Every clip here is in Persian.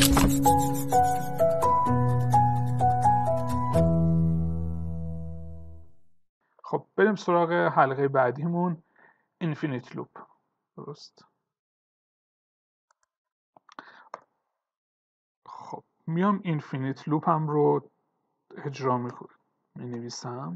خب بریم سراغ حلقه بعدیمون، اینفینیت لوپ. درست. خب میام اینفینیت لوپ هم رو اجرا می نویسم.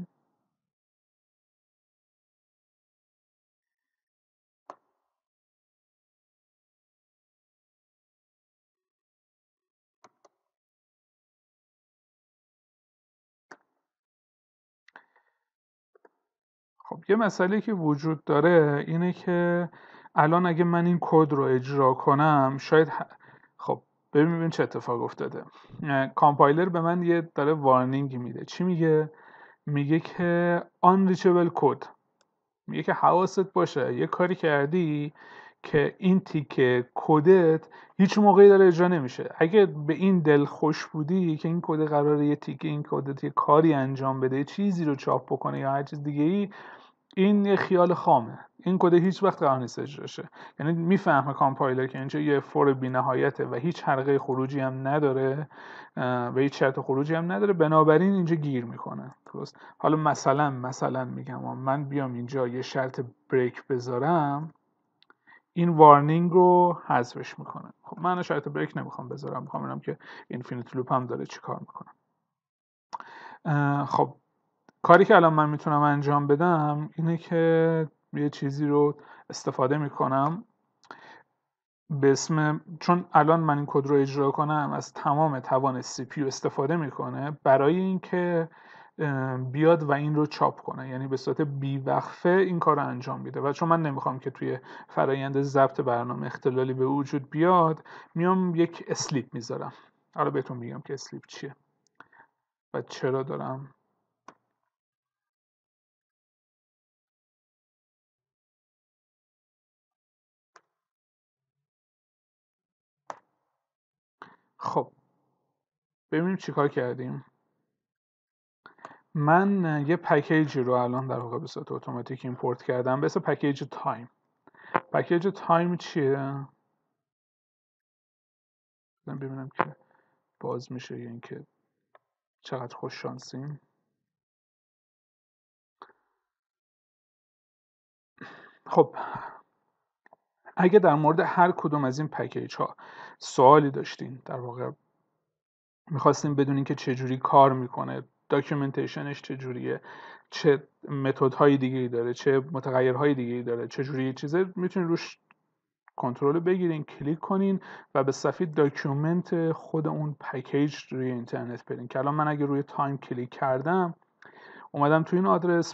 خب یه مسئله که وجود داره اینه که الان اگه من این کد رو اجرا کنم شاید خب ببین چه اتفاق افتاده. کامپایلر به من یه داره وارنینگ میده. چی میگه؟ میگه که unreachable code. میگه که حواست باشه یه کاری کردی که این تیکه کدت هیچ موقعی داره اجرا نمیشه. اگه به این دل خوش بودی که این کد قراره یه تیکه این کدت یه کاری انجام بده، یه چیزی رو چاپ بکنه یا هر چیز دیگه ای، این یه خیال خامه. این کد هیچ وقت قرار نیست اجرا شه. یعنی میفهمه کامپایلر که اینجا یه فور بی‌نهایته و هیچ حلقه خروجی هم نداره و هیچ شرط خروجی هم نداره، بنابراین اینجا گیر میکنه. درست. حالا مثلا میگم من بیام اینجا یه شرط بریک بذارم، این وارنینگ رو حذفش میکنه. خب من شرط بریک نمیخوام بذارم، میخوام ببینم که اینفینیت لوپ هم داره چیکار میکنه. خب کاری که الان من میتونم انجام بدم اینه که یه چیزی رو استفاده میکنم به اسم، چون الان من این کد رو اجرا کنم از تمام توان سی پی یو استفاده میکنه برای اینکه بیاد و این رو چاپ کنه، یعنی به صورت بیوقفه این کار رو انجام میده. و چون من نمیخوام که توی فرایند ضبط برنامه اختلالی به وجود بیاد، میام یک اسلیپ میذارم. حالا بهتون میگم که اسلیپ چیه و چرا دارم. خب ببینیم چیکار کردیم. من یه پکیجی رو الان در واقع به صورت اتوماتیک ایمپورت کردم به اسم پکیج تایم. پکیج تایم چیه؟ ببینم که باز میشه یا اینکه چقدر خوش شانسیم. خب اگه در مورد هر کدوم از این پکیج ها سوالی داشتین، در واقع میخواستیم بدونین که چجوری کار میکنه، داکیومنتیشنش چجوریه، چه متدهای دیگه‌ای داره، چه متغیرهای دیگه‌ای داره، چجوری چیزه، میتونین روش کنترل بگیرین، کلیک کنین و به صفحه داکیومنت خود اون پکیج روی اینترنت برین. که الان من اگه روی تایم کلیک کردم اومدم تو این آدرس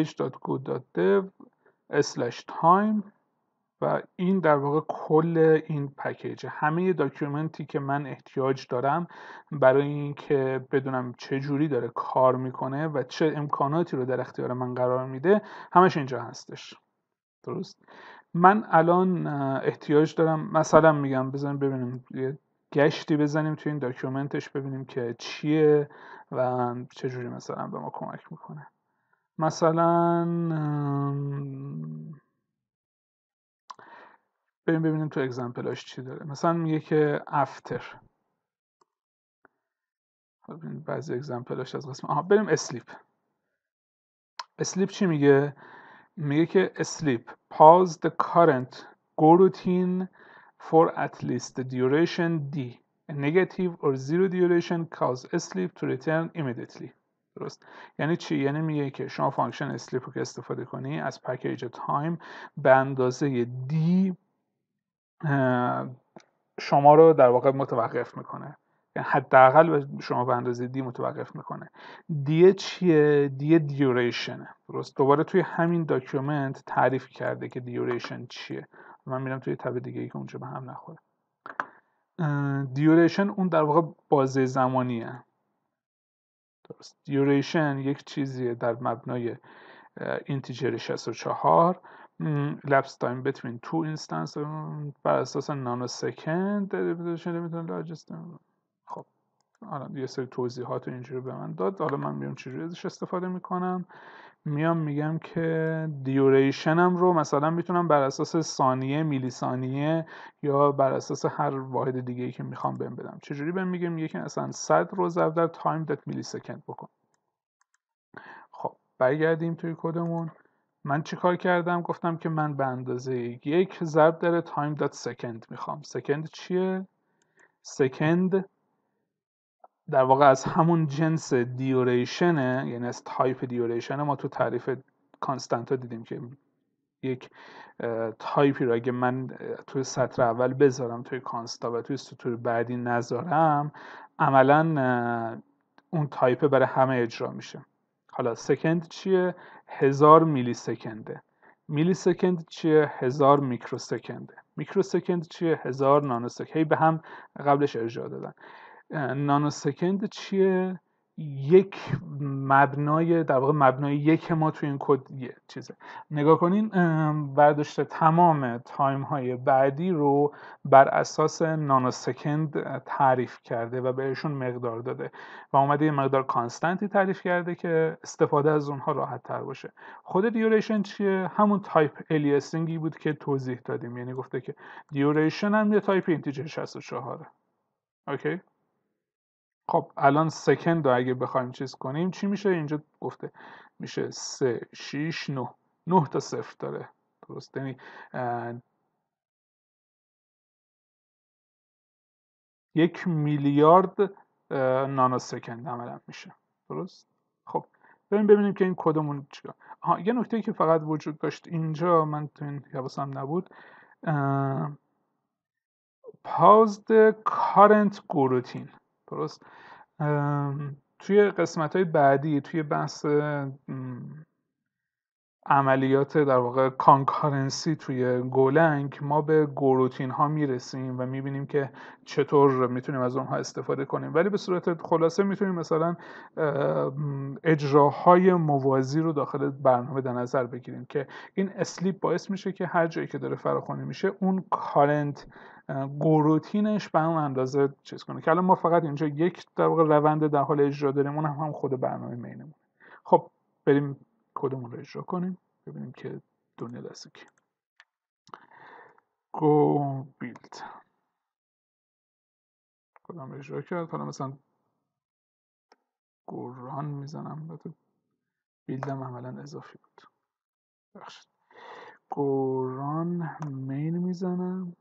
package.go.dev/time و این در واقع کل این پکیج، همه داکیومنتی که من احتیاج دارم برای اینکه بدونم چه جوری داره کار میکنه و چه امکاناتی رو در اختیار من قرار میده، همش اینجا هستش. درست. من الان احتیاج دارم، مثلا میگم بزنیم ببینیم یه گشتی بزنیم توی این داکیومنتش ببینیم که چیه و چجوری مثلا به ما کمک میکنه. مثلا ببینیم تو اگزمپلاش چی داره. مثلا میگه که افتر، بعضی اگزمپلاش از قسم بریم اسلیپ. اسلیپ چی میگه؟ میگه که اسلیپ pause the current go routine for at least the duration d. A negative or zero duration cause sleep to return immediately. درست. یعنی چی؟ یعنی میگه که شما فانکشن اسلیپ رو که استفاده کنی از پکیج تایم به اندازه d شما رو در واقع متوقف میکنه، یعنی حداقل شما به اندازه دی متوقف میکنه. دی چیه؟ دی دیوریشنه. درست. دوباره توی همین داکیومنت تعریف کرده که دیوریشن چیه. من میرم توی تب دیگه ای که اونجا به هم نخوره. دیوریشن اون در واقع بازه زمانیه. درست. دیوریشن یک چیزیه در مبنای اینتیجر 64 lapse time between two instance بر اساس نانو سکند میتونه خب الان یه سری توضیحات اینجوری به من داد. حالا من میام چجوری ازش استفاده میکنم. میام میگم که دیوریشنم رو مثلا میتونم بر اساس ثانیه، میلی ثانیه یا بر اساس هر واحد دیگه‌ای که میخوام بهم بدم. چجوری بهم میگه؟ میگه که مثلا 100 رو ضرب در تایم دات میلی سکند بکن. خب برگردیم توی کدمون. من چیکار کردم؟ گفتم که من به اندازه 1 ضرب در تایم دات سکند میخوام. سکند چیه؟ سکند در واقع از همون جنس دیوریشنه، یعنی از تایپ دیوریشنه. ما تو تعریف کانستنت ها دیدیم که یک تایپی رو اگه من توی سطر اول بذارم توی کانستا و توی سطور بعدی نذارم، عملا اون تایپ برای همه اجرا میشه. حالا سکند چیه؟ 1000 میلی سکنده. میلی سکند چیه؟ 1000 میکرو سکنده. میکرو سکند چیه؟ 1000 نانو سکند. هی به هم قبلش ارجاع دادن. نانو سکند چیه؟ یک مبنای، در واقع مبنای یک ما توی این کد یه چیزه. نگاه کنین برداشته تمام تایم های بعدی رو بر اساس نانو سکند تعریف کرده و بهشون مقدار داده و اومده یه مقدار کانستنتی تعریف کرده که استفاده از اونها راحت تر باشه. خود دیوریشن چیه؟ همون تایپ الیاسینگی بود که توضیح دادیم، یعنی گفته که دیوریشن هم یه تایپ اینتیجر 64. اوکی. خب الان سکند رو اگه بخوایم چیز کنیم چی میشه؟ اینجا گفته میشه 3 6 9 تا صفر داره. درست؟ یعنی 1 میلیارد نانو سکند عملا میشه. درست؟ خب بریم ببینیم که این کدمون چیکار. یه نکته که فقط وجود داشت اینجا، من تو این حواسم نبود، paused current گروتین. درست؟ توی قسمت های بعدی توی بحث عملیات در واقع کانکارنسی توی گولنگ ما به گروتین ها میرسیم و میبینیم که چطور میتونیم از اونها استفاده کنیم، ولی به صورت خلاصه میتونیم مثلا اجراهای موازی رو داخل برنامه در نظر بگیریم که این اسلیپ باعث میشه که هر جایی که داره فراخوانی میشه اون کارنت گروتینش به اون اندازه چیز کنه، که الان ما فقط اینجا یک در واقع روند در حال اجرا داریم، اون هم خود برنامه مینمون. خب بریم کدمون رو اجرا کنیم ببینیم که دنیا دسته که گو بیلد کدام رو اجرا کرد. حالا مثلا گو ران میزنم و تو بیلدم عملا اضافی بود. بخشید گو ران مین میزنم.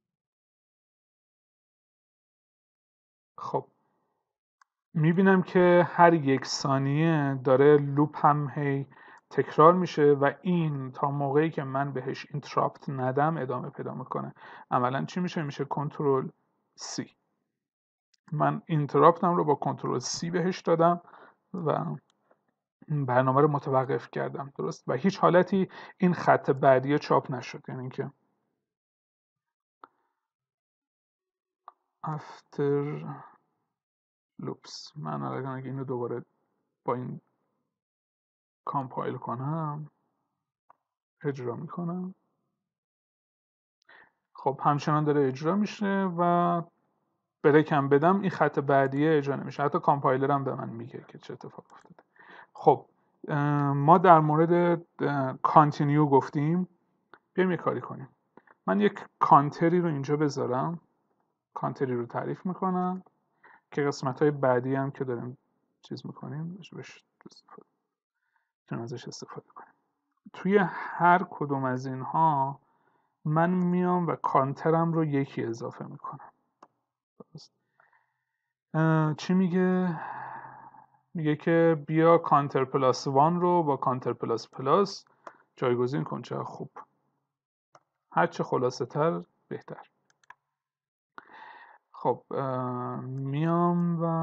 خب میبینم که هر 1 ثانیه داره لوپ هم هی تکرار میشه و این تا موقعی که من بهش اینتراپت ندم ادامه پیدا میکنه. عملا چی میشه؟ میشه کنترل C. من اینتراپتم رو با کنترل C بهش دادم و برنامه رو متوقف کردم. درست؟ و هیچ حالتی این خط بعدی چاپ نشد، یعنی اینکه after loops. من اگه اینو دوباره با این کامپایل کنم اجرا میکنم، خب همچنان داره اجرا میشه و بریکم بدم این خط بعدیه اجرا نمیشه. حتی کامپایلرم به من میگه که چه اتفاق افتاده. خب ما در مورد کانتینیو گفتیم. بیایم یه کاری کنیم. من یک کانتری رو اینجا بذارم، کانتری رو تعریف میکنم که قسمت های بعدی هم که داریم چیز میکنیم ازش استفاده کنیم. توی هر کدوم از اینها من میام و کانترم رو 1 اضافه میکنم. چی میگه؟ میگه که بیا کانتر پلاس 1 رو با کانتر پلاس پلاس جایگزین کن. چه خوب، هرچه خلاصه تر بهتر. خب میام و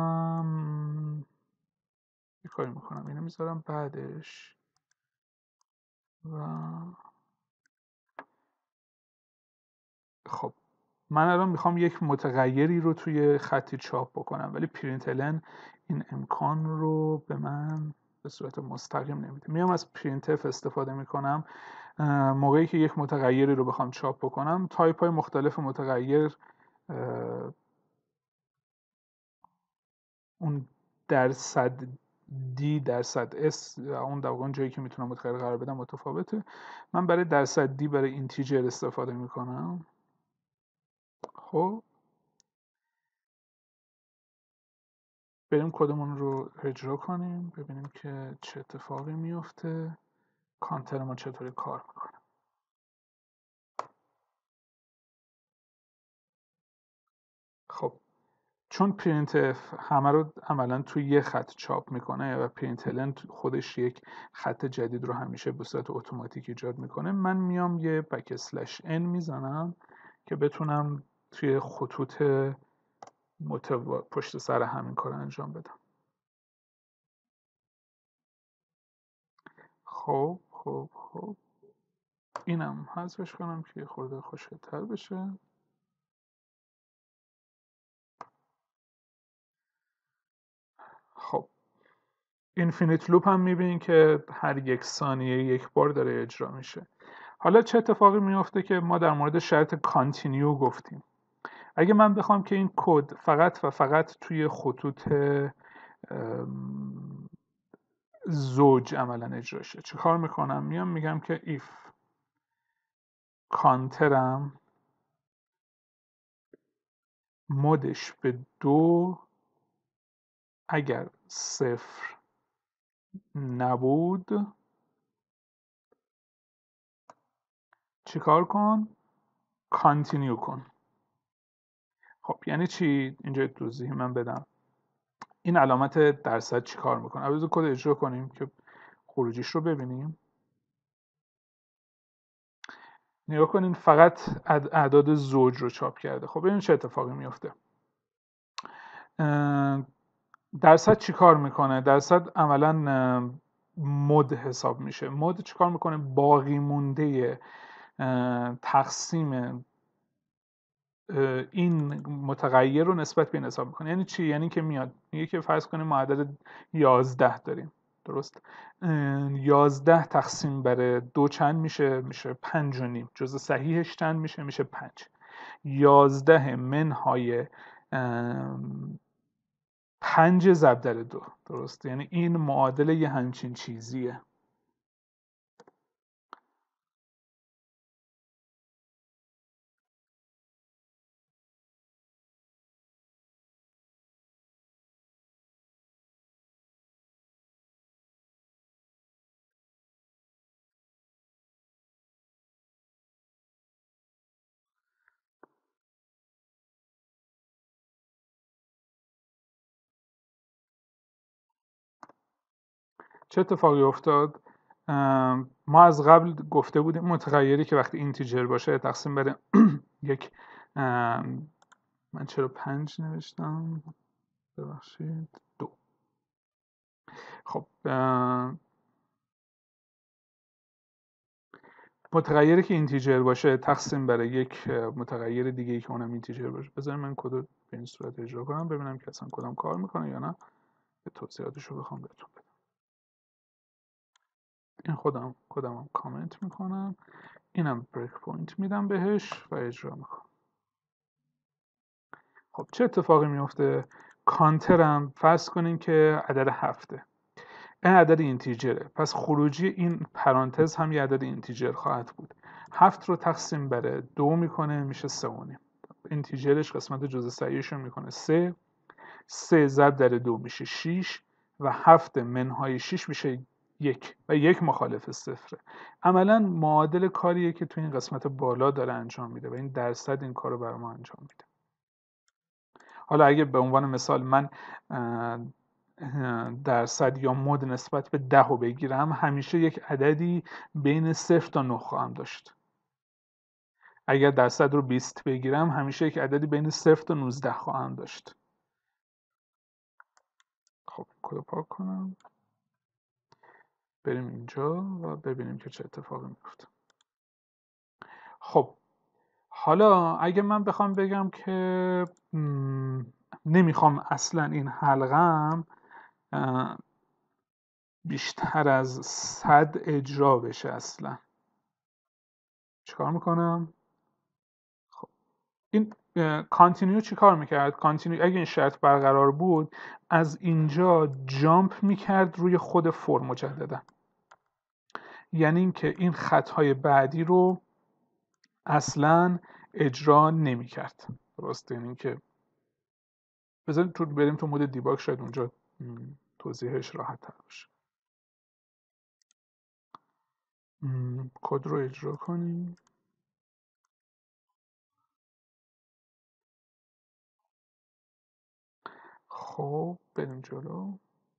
یه کاری میکنم، اینو میذارم بعدش و خب من الان میخوام یک متغیری رو توی خطی چاپ بکنم، ولی پرینتلن این امکان رو به من به صورت مستقیم نمیده. میام از پرینتف استفاده میکنم. موقعی که یک متغیری رو بخوام چاپ بکنم، تایپ های مختلف متغیر اون درصد دی درصد s اون در واقع جایی که میتونم متغیر قرار بدم متفاوته. من برای درصد دی برای اینتیجر استفاده میکنم. خب بریم کدمون رو اجرا کنیم ببینیم که چه اتفاقی میفته، کانتر ما چطوری کار میکنه. خب چون پرینت اف همه رو عملا توی یه خط چاپ میکنه و پرینت الن خودش یک خط جدید رو همیشه به صورت اتوماتیک ایجاد میکنه، من میام یه بک اسلش ان میزنم که بتونم توی خطوط پشت سر همین کار انجام بدم. خب اینم حذفش کنم که خورده خوشگل‌تر بشه. خب اینفینیت لوپ هم میبینین که هر 1 ثانیه 1 بار داره اجرا میشه. حالا چه اتفاقی میفته که ما در مورد شرط کانتینیو گفتیم. اگه من بخوام که این کد فقط و فقط توی خطوط زوج عملا اجرا شه، چه کار میکنم؟ میگم که if کانترم مودش به 2 اگر 0 نبود چیکار کن؟ کانتینیو کن. خب یعنی چی؟ اینجا توضیح من بدم. این علامت درصد چی کار میکنه؟ اول کد اجرا کنیم که خروجیش رو ببینیم. نگاه کنین فقط اعداد زوج رو چاپ کرده. خب ببینید چه اتفاقی میفته. درصد چی کار میکنه؟ درصد عملا مد حساب میشه. مد چی کار میکنه؟ باقی مونده تقسیم این متغیر رو نسبت به این حساب میکنه. یعنی چی؟ یعنی که میاد میگه که فرض کنیم ما عدد 11 داریم، درست؟ 11 تقسیم بر 2 چند میشه؟ میشه 5.5. جزء صحیحش چند میشه؟ میشه 5. 11 منهای 5 ضرب در 2، درست؟ یعنی این معادل یه همچین چیزیه. چه اتفاقی افتاد؟ ما از قبل گفته بودیم متغیری که وقتی اینتیجر باشه تقسیم بر یک من چرا 5 نوشتم؟ ببخشید 2. خب متغیری که اینتیجر باشه تقسیم بر یک متغیر دیگه ای که اونم اینتیجر باشه. بذارید من کد رو به این صورت اجرا کنم ببینم که اصلا کدام کار میکنه یا نه، به توضیحاتش رو بخوام بهتون بدم. این کدام کامنت میکنم، اینم بریک پوینت میدم بهش و اجرا میکنم. خب چه اتفاقی میفته؟ کانترم فرض کنین که عدد 7، این عدد اینتیجره، پس خروجی این پرانتز هم یه عدد اینتیجر خواهد بود. 7 رو تقسیم بر 2 میکنه میشه 3.5. اینتیجرش قسمت جزء صحیحش رو میکنه 3. 3 ضرب در 2 میشه 6 و 7 منهای 6 میشه 1 و 1 مخالف صفره. عملا معادل کاریه که تو این قسمت بالا داره انجام میده و این درصد این کار رو برای ما انجام میده. حالا اگه به عنوان مثال من درصد یا مد نسبت به 10 رو بگیرم، همیشه یک عددی بین 0 تا 9 خواهم داشت. اگر درصد رو 20 بگیرم همیشه یک عددی بین 0 تا 19 خواهم داشت. خب کد پاک کنم، بریم اینجا و ببینیم که چه اتفاقی میفته. خب حالا اگه من بخوام بگم که نمیخوام اصلا این حلقم بیشتر از 100 اجرا بشه، اصلا چیکار میکنم؟ خب این کانتینیو چی کار میکرد؟ کانتینیو اگه این شرط برقرار بود از اینجا جامپ میکرد روی خود فور مجددا، یعنی اینکه این خطهای بعدی رو اصلا اجرا نمیکرد. درسته؟ یعنی اینکه بذارید بریم تو مود دیباگ، شاید اونجا توضیحش راحت تر باشه. کد رو اجرا کنیم. خب بریم جلو.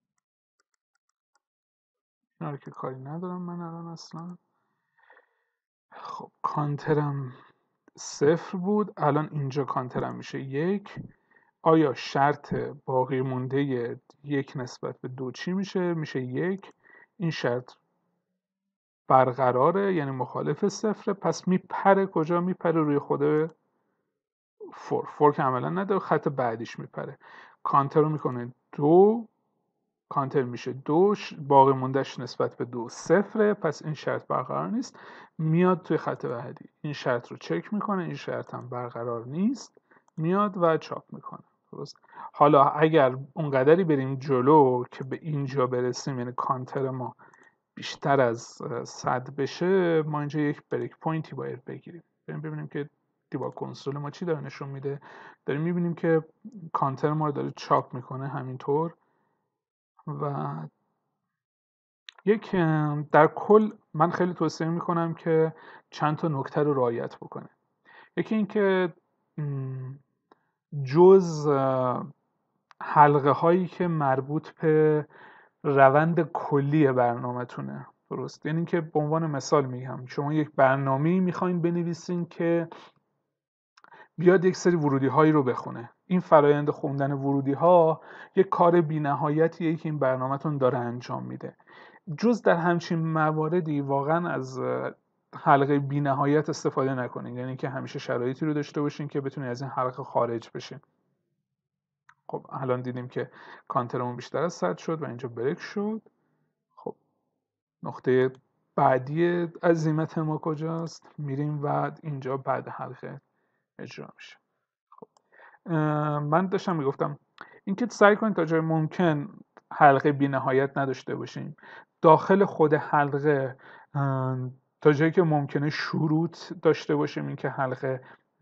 اینا رو که کاری ندارم من الان اصلا. خب کانترم 0 بود، الان اینجا کانترم میشه 1. آیا شرط باقی مونده 1 نسبت به 2 چی میشه؟ میشه 1. این شرط برقراره یعنی مخالف 0، پس میپره کجا؟ میپره روی خود فور که عملا نداره، خط بعدیش میپره. کانتر رو میکنه 2، کانتر میشه 2، باقی موندهش نسبت به 2 0، پس این شرط برقرار نیست. میاد توی خط بعدی این شرط رو چک میکنه، این شرط هم برقرار نیست، میاد و چاپ میکنه. درست؟ حالا اگر اونقدری بریم جلو که به اینجا برسیم، یعنی کانتر ما بیشتر از 100 بشه، ما اینجا یک بریک پوینتی باید بگیریم. بریم ببینیم که دیباگ کنسول ما چی داره نشون میده. داریم میبینیم که کانتر ما رو داره چاپ میکنه همینطور و یک در کل من خیلی توصیه میکنم که چند تا نکته رو رعایت بکنه. یکی این که جز حلقه هایی که مربوط به روند کلی برنامه‌تونه، درست؟ یعنی که به عنوان مثال میگم شما یک برنامه‌ای میخواین بنویسین که بیاد یک سری ورودی هایی رو بخونه. این فرایند خوندن ورودی ها یک کار بی‌نهایتیه که این برنامه‌تون داره انجام میده. جز در همچین مواردی واقعا از حلقه بی‌نهایت استفاده نکنین، یعنی که همیشه شرایطی رو داشته باشین که بتونین از این حلقه خارج بشین. خب الان دیدیم که کانترمون بیشتر از 100 شد و اینجا بریک شد. خب نقطه بعدی عزیمت ما کجاست؟ میریم و اینجا بعد حلقه اجرا میشه. خب من داشتم میگفتم اینکه سعی کنید تا جای ممکن حلقه بی نهایت نداشته باشیم. داخل خود حلقه تا جایی که ممکنه شروط داشته باشیم، اینکه حلقه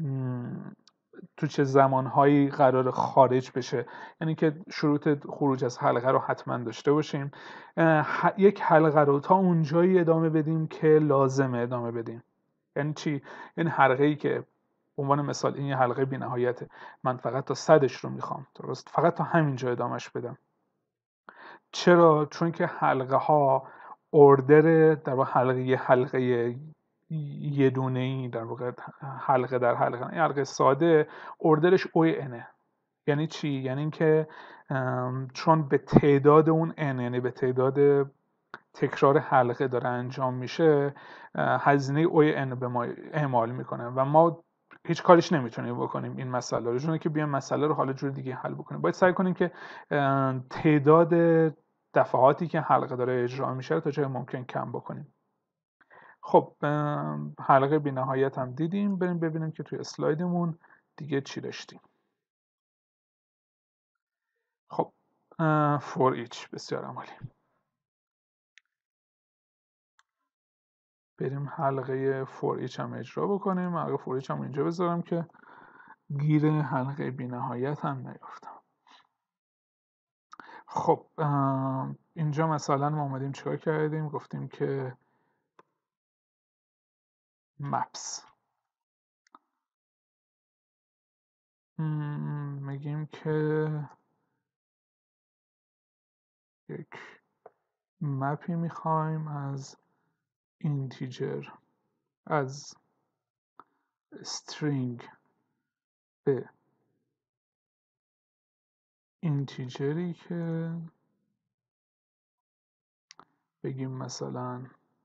تو چه زمانهایی قرار خارج بشه، یعنی که شروط خروج از حلقه رو حتما داشته باشیم. یک حلقه رو تا اونجایی ادامه بدیم که لازمه ادامه بدیم. یعنی چی؟ یعنی حلقه‌ای که به عنوان مثال این یه حلقه بی نهایته، من فقط تا 100ش رو میخوام، درست؟ فقط تا همینجا ادامهش بدم. چرا؟ چون که حلقه ها اوردر در واقع حلقه یه دونه ای، در واقع حلقه در حلقه، این حلقه ساده اوردرش او انه. یعنی چی؟ یعنی اینکه چون به تعداد اون ان، یعنی به تعداد تکرار حلقه داره انجام میشه، هزینه او ان به ما اعمال میکنه و ما هیچ کاریش نمیتونیم بکنیم این مسئله رو، چون که بیایم مسئله رو حالا جور دیگه حل بکنیم. باید سعی کنیم که تعداد دفعاتی که حلقه داره اجرا میشه رو تا جای ممکن کم بکنیم. خب حلقه بی نهایت هم دیدیم. بریم ببینیم که توی اسلایدمون دیگه چی داشتیم. خب for each بسیار عالی. بریم حلقه for each هم اجرا بکنیم. حلقه for each هم اینجا بذارم که گیر حلقه بی نهایت هم نیفتم. خب اینجا مثلا ما اومدیم چیکار کردیم؟ گفتیم که maps میگیم که یک مپی میخوایم از اینتیجر، از string به اینتیجری که بگیم مثلا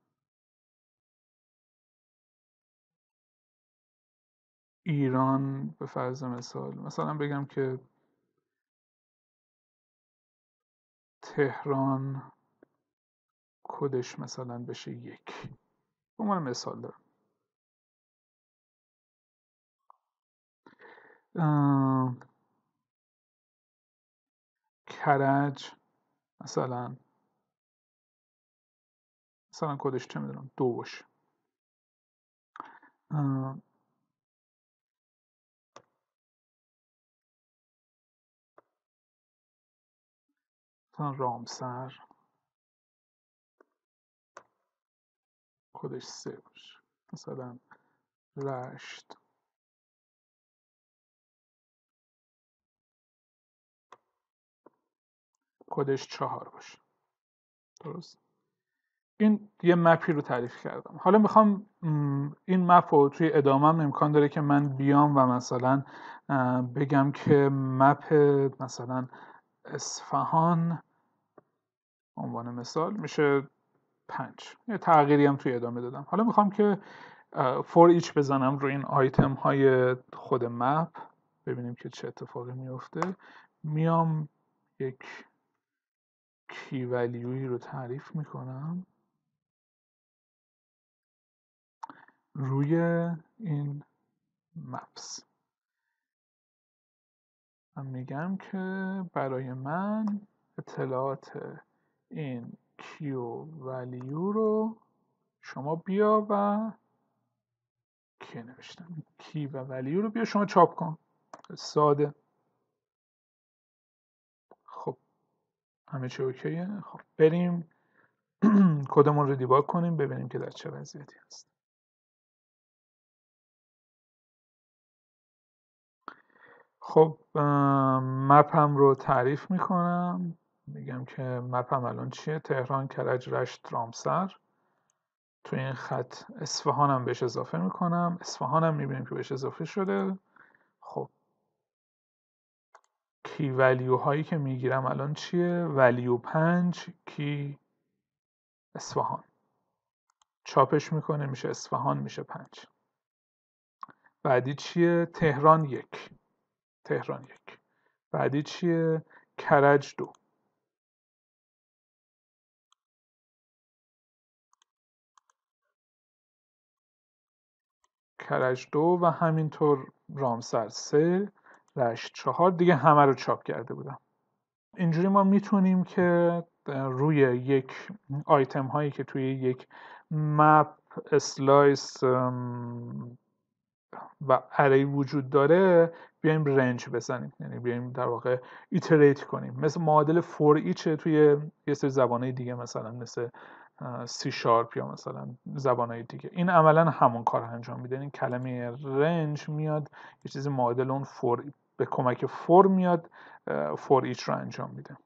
ایران، به فرض مثلا بگم که تهران کدش مثلا بشه 1. به عنوان مثال دارم. کرج مثلا کدش چه میدونم 2 باشه. مثلا رامسر کدش 3 باشه. مثلا رشت کدش 4 باشه. درست. این یه مپی رو تعریف کردم. حالا میخوام این مپ رو توی ادامهم امکان داره که من بیام و مثلا بگم که مپ مثلا اصفهان عنوان مثال میشه 5. یه تغییری هم توی ادامه دادم. حالا میخوام که فور ایچ بزنم روی این آیتم های خود مپ، ببینیم که چه اتفاقی میفته. میام یک کی ولیوی رو تعریف میکنم روی این مپس. من میگم که برای من اطلاعات این کیو ولیو رو شما بیا و کی نوشتم کی و ولیو رو بیا شما چاپ کن. ساده. خب همه چی اوکیه. خب بریم کدمون رو دیباگ کنیم ببینیم که در چه وضعیتی هست. خب مپم رو تعریف میکنم. میگم که مپم الان چیه؟ تهران، کرج، رشت، رامسر. توی این خط اصفهانم بهش اضافه میکنم. اصفهانم میبینیم که بهش اضافه شده. خب کی ولیو هایی که میگیرم الان چیه؟ ولیو 5 کی اصفهان. چاپش میکنه میشه اصفهان میشه 5. بعدی چیه؟ تهران 1. تهران 1. بعدی چیه؟ کرج 2. کرج 2 و همینطور رامسر 3. رشت 4. دیگه همه رو چاپ کرده بودم. اینجوری ما میتونیم که روی یک آیتم هایی که توی یک مپ اسلایس و اری وجود داره بیایم رنج بزنیم، یعنی بیایم در واقع ایتریت کنیم، مثل معادل فور ایچه توی یه سری زبانهای دیگه مثلا مثل سی شارپ یا مثلا زبانهای دیگه. این عملا همون کار انجام میده. این کلمه رنج میاد یه چیزی معادل اون فور به کمک فور میاد فور ایچ رو انجام میده.